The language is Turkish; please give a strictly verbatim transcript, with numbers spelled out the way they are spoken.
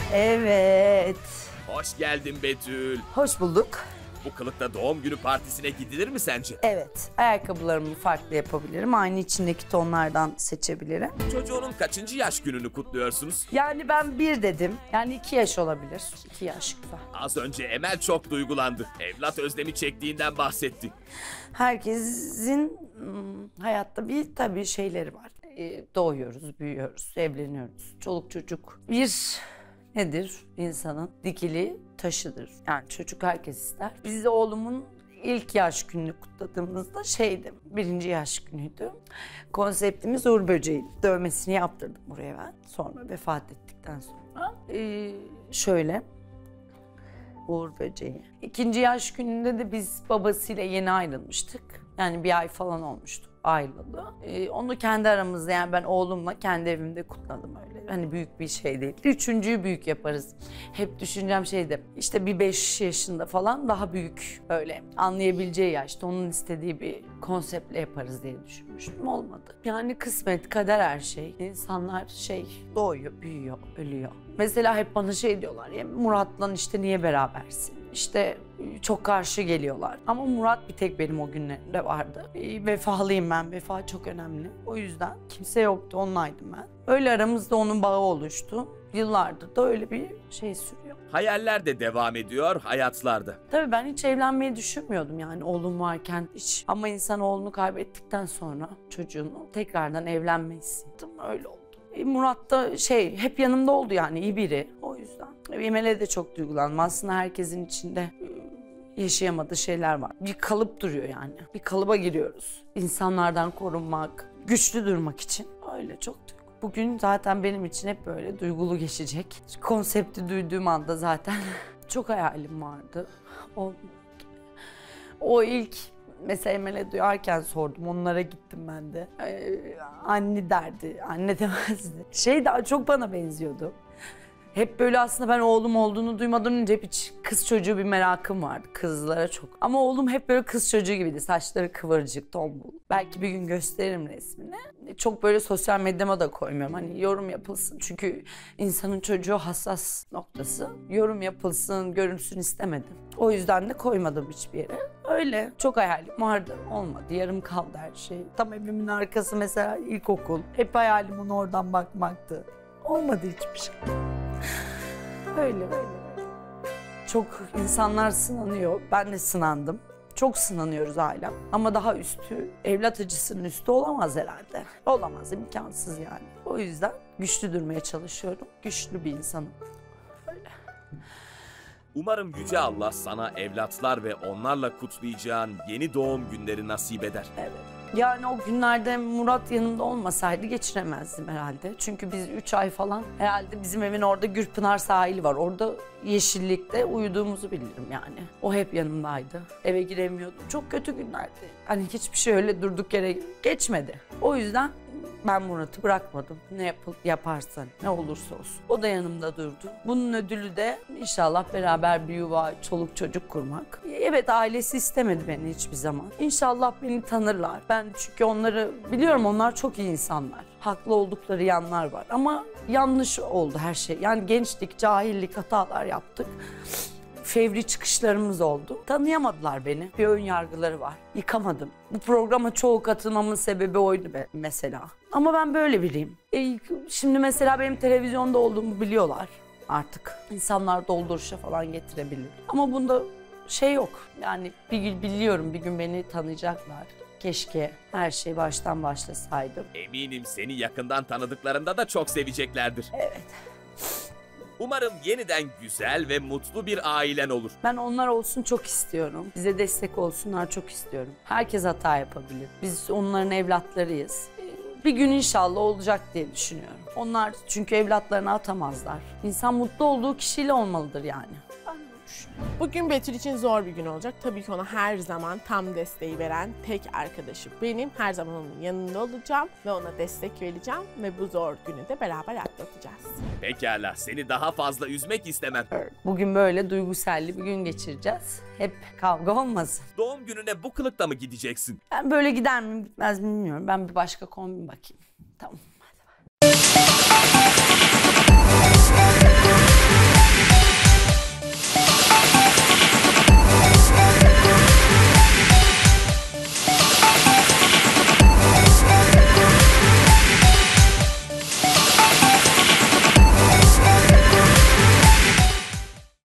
Evet. Hoş geldin Betül. Hoş bulduk. Bu kılıkta doğum günü partisine gidilir mi sence? Evet. Ayakkabılarımı farklı yapabilirim. Aynı içindeki tonlardan seçebilirim. Çocuğunun kaçıncı yaş gününü kutluyorsunuz? Yani ben bir dedim. Yani iki yaş olabilir. İki yaş güzel. Az önce Emel çok duygulandı. Evlat özlemi çektiğinden bahsetti. Herkesin hmm, hayatta bir tabii şeyleri var. Ee, doğuyoruz, büyüyoruz, evleniyoruz. Çoluk çocuk bir nedir insanın dikili taşıdır. Yani çocuk herkes ister. Biz de oğlumun ilk yaş gününü kutladığımızda şeydi, birinci yaş günüydü. Konseptimiz Uğur Böceği. Dövmesini yaptırdım buraya ben. Sonra vefat ettikten sonra. Ee, şöyle... Uğur Böceği. İkinci yaş gününde de biz babasıyla yeni ayrılmıştık. Yani bir ay falan olmuştu ayrılalı. Ee, onu kendi aramızda, yani ben oğlumla kendi evimde kutladım öyle. Hani büyük bir şey değil. Üçüncüyü büyük yaparız. Hep düşüncem şeydi, işte bir beş yaşında falan daha büyük, böyle anlayabileceği yaşta onun istediği bir konseptle yaparız diye düşünmüştüm. Olmadı. Yani kısmet, kader her şey. İnsanlar şey doğuyor, büyüyor, ölüyor. Mesela hep bana şey diyorlar ya, Murat'la işte niye berabersin? İşte çok karşı geliyorlar. Ama Murat bir tek benim o günlerimde vardı. E, vefalıyım ben. Vefa çok önemli. O yüzden kimse yoktu. Onlaydım ben. Öyle aramızda onun bağı oluştu. Yıllardır da öyle bir şey sürüyor. Hayaller de devam ediyor, hayatlarda. Tabii ben hiç evlenmeyi düşünmüyordum yani oğlum varken hiç. Ama insan oğlunu kaybettikten sonra çocuğunu tekrardan evlenmeyi istedim. Öyle oldu. E, Murat da şey hep yanımda oldu yani, iyi biri. O yüzden. Emel'e de çok duygulandım. Aslında herkesin içinde yaşayamadığı şeyler var. Bir kalıp duruyor yani. Bir kalıba giriyoruz. İnsanlardan korunmak, güçlü durmak için. Öyle çok duygu. Bugün zaten benim için hep böyle duygulu geçecek. Konsepti duyduğum anda zaten çok hayalim vardı. O, o ilk mesela Emel'e duyarken sordum. Onlara gittim ben de. Ee, anne derdi. Anne demezdi. Şey daha çok bana benziyordu. Hep böyle aslında ben oğlum olduğunu duymadan önce hep hiç kız çocuğu bir merakım vardı. Kızlara çok. Ama oğlum hep böyle kız çocuğu gibiydi. Saçları kıvırcık, tombul. Belki bir gün gösteririm resmini. Çok böyle sosyal medyama da koymuyorum. Hani yorum yapılsın. Çünkü insanın çocuğu hassas noktası. Yorum yapılsın, görünsün istemedim. O yüzden de koymadım hiçbir yere. Öyle. Çok hayalim vardı. Olmadı. Yarım kaldı her şey. Tam evimin arkası mesela ilkokul. Hep hayalim ona oradan bakmaktı. Olmadı hiçbir şey. Öyle böyle. Çok insanlar sınanıyor. Ben de sınandım. Çok sınanıyoruz ailem. Ama daha üstü, evlat acısının üstü olamaz herhalde. Olamaz, imkansız yani. O yüzden güçlü durmaya çalışıyorum. Güçlü bir insanım. Öyle. Umarım Yüce Allah sana evlatlar ve onlarla kutlayacağın yeni doğum günleri nasip eder. Evet. Yani o günlerde Murat yanımda olmasaydı geçiremezdim herhalde. Çünkü biz üç ay falan herhalde bizim evin orada Gürpınar sahili var. Orada yeşillikte uyuduğumuzu bilirim yani. O hep yanımdaydı. Eve giremiyordum. Çok kötü günlerdi. Hani hiçbir şey öyle durduk yere geçmedi. O yüzden ben Murat'ı bırakmadım. Ne yapıl yaparsan, ne olursa olsun. O da yanımda durdu. Bunun ödülü de inşallah beraber bir yuva, çoluk çocuk kurmak. Evet, ailesi istemedi beni hiçbir zaman. İnşallah beni tanırlar. Ben çünkü onları biliyorum, onlar çok iyi insanlar. Haklı oldukları yanlar var ama yanlış oldu her şey. Yani gençlik, cahillik, hatalar yaptık. Fevri çıkışlarımız oldu. Tanıyamadılar beni. Bir ön yargıları var. Yıkamadım. Bu programa çoğu katılmamın sebebi oydu be, mesela. Ama ben böyle biriyim. E, şimdi mesela benim televizyonda olduğumu biliyorlar artık. İnsanlar dolduruşa falan getirebilir. Ama bunda şey yok. Yani bir gün biliyorum, bir gün beni tanıyacaklar. Keşke her şey baştan başlasaydım. Eminim seni yakından tanıdıklarında da çok seveceklerdir. Evet. Umarım yeniden güzel ve mutlu bir ailen olur. Ben onlar olsun çok istiyorum. Bize destek olsunlar çok istiyorum. Herkes hata yapabilir. Biz onların evlatlarıyız. Bir gün inşallah olacak diye düşünüyorum. Onlar çünkü evlatlarını atamazlar. İnsan mutlu olduğu kişiyle olmalıdır yani. Bugün Betül için zor bir gün olacak. Tabii ki ona her zaman tam desteği veren tek arkadaşı benim. Her zaman onun yanında olacağım ve ona destek vereceğim ve bu zor günü de beraber atlatacağız. Pekala, seni daha fazla üzmek istemem. Bugün böyle duygusalli bir gün geçireceğiz. Hep kavga olmasın. Doğum gününe bu kılıkta mı gideceksin? Ben böyle gider miyim gitmez mi bilmiyorum. Ben bir başka kombin bakayım. Tamam, hadi bak.